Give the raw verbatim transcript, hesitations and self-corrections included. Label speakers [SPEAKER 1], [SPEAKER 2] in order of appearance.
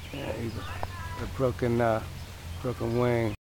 [SPEAKER 1] Yeah, he's a, a broken, uh, broken wing.